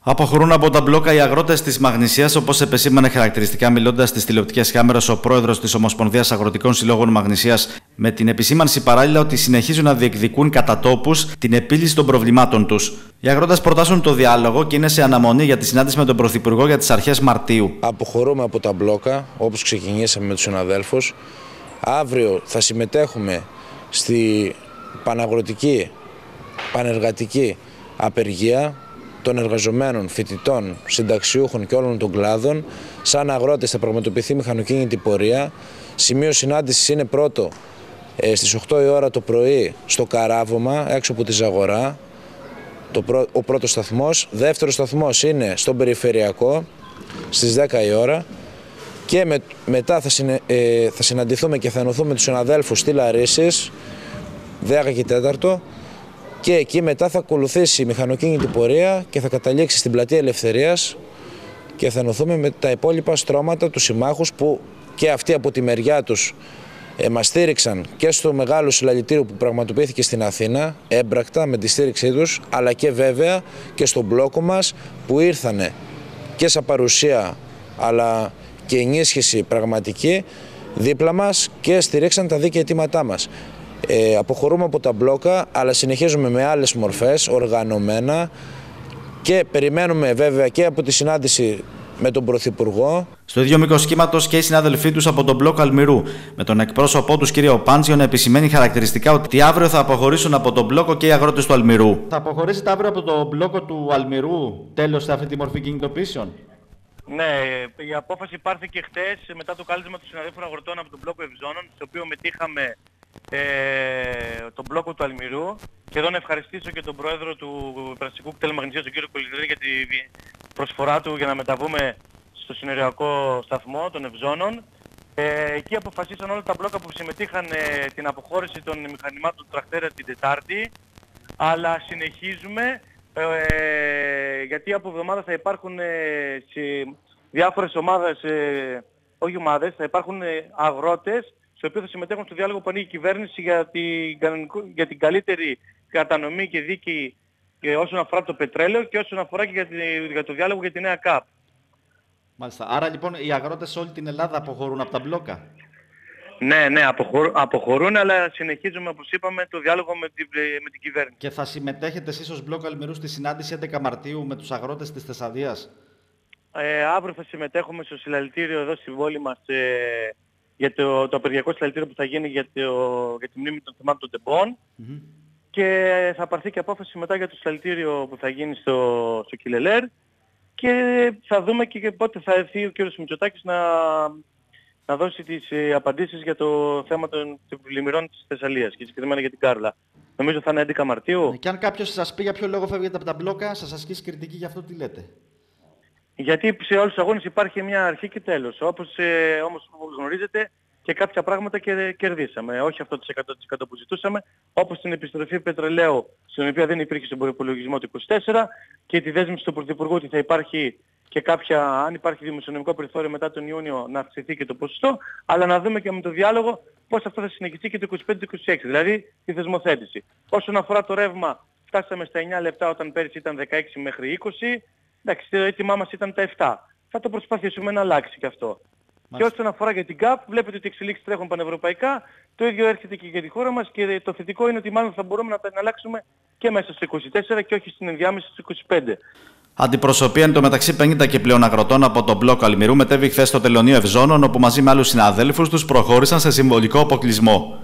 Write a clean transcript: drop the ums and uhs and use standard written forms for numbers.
Αποχωρούν από τα μπλόκα οι αγρότες της Μαγνησίας, όπως επεσήμανε χαρακτηριστικά μιλώντας στις τηλεοπτικές κάμερες ο πρόεδρος της Ομοσπονδίας Αγροτικών Συλλόγων Μαγνησίας, με την επισήμανση παράλληλα ότι συνεχίζουν να διεκδικούν κατά τόπους την επίλυση των προβλημάτων τους. Οι αγρότες προτάσουν το διάλογο και είναι σε αναμονή για τη συνάντηση με τον Πρωθυπουργό για τις αρχές Μαρτίου. Αποχωρούμε από τα μπλόκα, όπως ξεκινήσαμε με τους συναδέλφους. Αύριο θα συμμετέχουμε στη παναγροτική, πανεργατική απεργία των εργαζομένων, φοιτητών, συνταξιούχων και όλων των κλάδων. Σαν αγρότες θα πραγματοποιηθεί μηχανοκίνητη πορεία. Σημείο συνάντησης είναι πρώτο στις 8 η ώρα το πρωί στο Καράβωμα, έξω από τη Ζαγορά, ο πρώτος σταθμός. Δεύτερος σταθμός είναι στον Περιφερειακό στις 10 η ώρα. Και μετά θα συναντηθούμε και θα ενωθούμε τους συναδέλφους στη Λαρίσσης, 10 και 4. Και εκεί μετά θα ακολουθήσει η μηχανοκίνητη πορεία και θα καταλήξει στην Πλατεία Ελευθερίας και θα ενωθούμε με τα υπόλοιπα στρώματα, τους συμμάχους που και αυτοί από τη μεριά τους μας στήριξαν και στο μεγάλο συλλαλητήριο που πραγματοποιήθηκε στην Αθήνα, έμπρακτα με τη στήριξή τους, αλλά και βέβαια και στον μπλόκο μας που ήρθανε και σαν παρουσία αλλά και ενίσχυση πραγματική δίπλα μας και στηρίξαν τα δίκαια αιτήματά μας. Αποχωρούμε από τα μπλόκα, αλλά συνεχίζουμε με άλλες μορφές, οργανωμένα, και περιμένουμε βέβαια και από τη συνάντηση με τον Πρωθυπουργό. Στο ίδιο μήκος κύματος και οι συνάδελφοί τους από τον μπλόκο Αλμυρού, με τον εκπρόσωπό τους κύριο Πάντζιο να επισημαίνει χαρακτηριστικά ότι αύριο θα αποχωρήσουν από τον μπλόκο και οι αγρότες του Αλμυρού. Θα αποχωρήσετε αύριο από τον μπλόκο του Αλμυρού, τέλος σε αυτή τη μορφή κινητοποίησεων? Ναι, η απόφαση πάρθηκε χτες μετά το κάλεσμα των συναδέλφων αγροτών από τον μπλόκο Ευζώνων, στο οποίο μετήχαμε τον μπλόκο του Αλμυρού, και εδώ να ευχαριστήσω και τον πρόεδρο του Περαστικού κτέλ Μαγνησίας, τον κύριο Κολυδρή, για τη προσφορά του για να μεταβούμε στο συνοριακό σταθμό των Ευζώνων. Εκεί αποφασίσαν όλα τα μπλόκα που συμμετείχαν την αποχώρηση των μηχανημάτων του τρακτέρα την Τετάρτη, αλλά συνεχίζουμε γιατί από εβδομάδα θα υπάρχουν σε διάφορες ομάδες, όχι ομάδες, θα υπάρχουν αγρότες στο οποίο θα συμμετέχουν στο διάλογο που ανοίγει η κυβέρνηση για την καλύτερη κατανομή και δίκη όσον αφορά το πετρέλαιο και όσον αφορά και για το διάλογο για τη νέα ΚΑΠ. Μάλιστα. Άρα λοιπόν οι αγρότες σε όλη την Ελλάδα αποχωρούν από τα μπλόκα? Ναι, αποχωρούν, αλλά συνεχίζουμε, όπως είπαμε, το διάλογο με την κυβέρνηση. Και θα συμμετέχετε εσείς ως μπλόκο Αλμυρού στη συνάντηση 11 Μαρτίου με τους αγρότες της Θεσσαλίας? Αύριο θα συμμετέχουμε στο συλλαλητήριο εδώ στην πόλη μας για το απεργιακό συλλαλητήριο που θα γίνει για τη μνήμη των θυμάτων των τεμπών. Και θα πάρθει και απόφαση μετά για το συλλαλητήριο που θα γίνει στο Κιλελέρ, και θα δούμε και πότε θα έρθει ο κ. Μητσοτάκης να δώσει τις απαντήσεις για το θέμα των πλημμυρών της Θεσσαλίας και συγκεκριμένα για την Κάρλα. Νομίζω θα είναι 11 Μαρτίου. Και αν κάποιος σας πει για ποιο λόγο φεύγετε από τα μπλόκα, σας ασκήσει κριτική για αυτό, τι λέτε? Γιατί σε όλους τους αγώνες υπάρχει μια αρχή και τέλος. Όπως όμως γνωρίζετε, και κάποια πράγματα κερδίσαμε. Όχι αυτό το 100% που ζητούσαμε, όπως την επιστροφή πετρελαίου, στην οποία δεν υπήρχε στον προϋπολογισμό του 24, και τη δέσμευση του Πρωθυπουργού ότι θα υπάρχει και αν υπάρχει δημοσιονομικό περιθώριο μετά τον Ιούνιο, να αυξηθεί και το ποσοστό, αλλά να δούμε και με το διάλογο πώς αυτό θα συνεχιστεί και το 25-26, δηλαδή τη θεσμοθέτηση. Όσον αφορά το ρεύμα, φτάσαμε στα 9 λεπτά όταν πέρυσι ήταν 16 μέχρι 20. Εντάξει, το έτοιμά μας ήταν τα 7. Θα το προσπαθήσουμε να αλλάξει και αυτό. Και όσον αφορά για την ΚΑΠ, βλέπετε ότι οι εξελίξεις τρέχουν πανευρωπαϊκά. Το ίδιο έρχεται και για τη χώρα μας, και το θετικό είναι ότι μάλλον θα μπορούμε να τα εναλλάξουμε και μέσα στο 24 και όχι στην ενδιάμεση στο 25. Αντιπροσωπεία εν τω μεταξύ 50 και πλέον αγροτών από τον μπλόκο Αλμυρού μετέβη χθες στο τελωνείο Ευζώνων, όπου μαζί με άλλους συναδέλφους τους προχώρησαν σε συμβολικό αποκλεισμό.